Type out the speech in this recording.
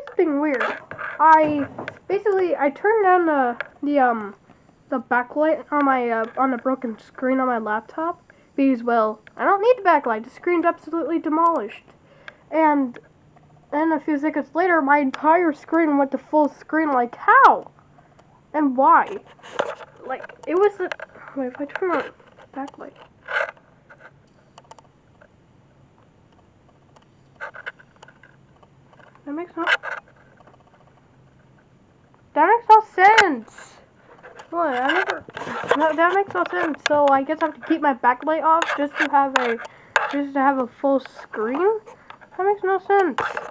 is being weird. I turned down the backlight on my on the broken screen on my laptop because, well, I don't need the backlight. The screen's absolutely demolished. And then a few seconds later, my entire screen went to full screen. Like, how? And why? Like, it was the... Wait, if I turn on the backlight... That makes no... That makes no sense! What? I never... No, that makes no sense. So I guess I have to keep my backlight off just to have a full screen? That makes no sense.